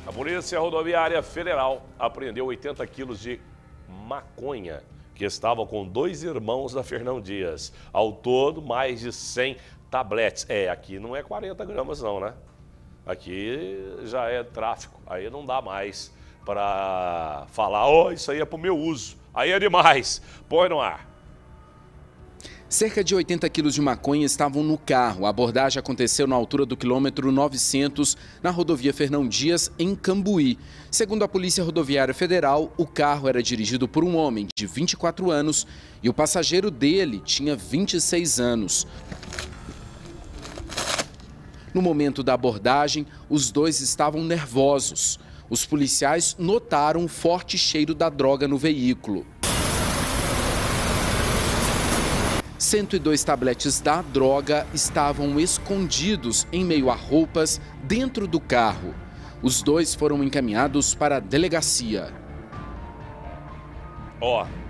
A Polícia Rodoviária Federal apreendeu 80 quilos de maconha que estavam com dois irmãos da Fernão Dias. Ao todo, mais de 100 tabletes. Aqui não é 40 gramas não, né? Aqui já é tráfico. Aí não dá mais para falar, isso aí é para o meu uso. Aí é demais. Põe no ar. Cerca de 80 quilos de maconha estavam no carro. A abordagem aconteceu na altura do quilômetro 900, na rodovia Fernão Dias, em Cambuí. Segundo a Polícia Rodoviária Federal, o carro era dirigido por um homem de 24 anos e o passageiro dele tinha 26 anos. No momento da abordagem, os dois estavam nervosos. Os policiais notaram o forte cheiro da droga no veículo. 102 tabletes da droga estavam escondidos em meio a roupas dentro do carro. Os dois foram encaminhados para a delegacia.